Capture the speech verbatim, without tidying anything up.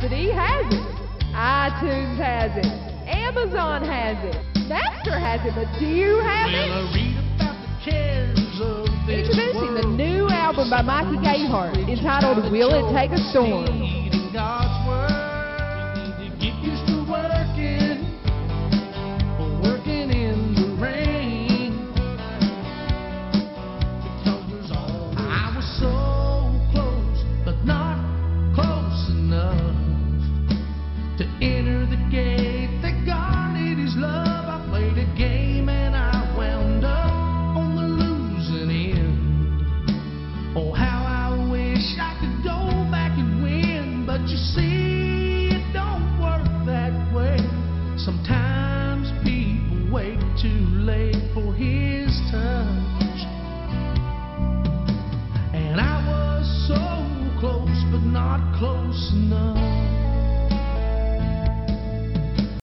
Rhapsody has it. iTunes has it. Amazon has it. Napster has it. But do you have it? Well, I read about the cares of this Introducing the world. new album by Mikey Gayheart entitled Will It Take a Storm? Reading God's word. You need to get used to working, working in the rain. Because I was so close, but not close enough to enter the gate that guarded His love. I played a game and I wound up on the losing end. Oh, how I wish I could go back and win, but you see, it don't work that way. Sometimes people wait too late for His touch, and I was so close, but not close enough.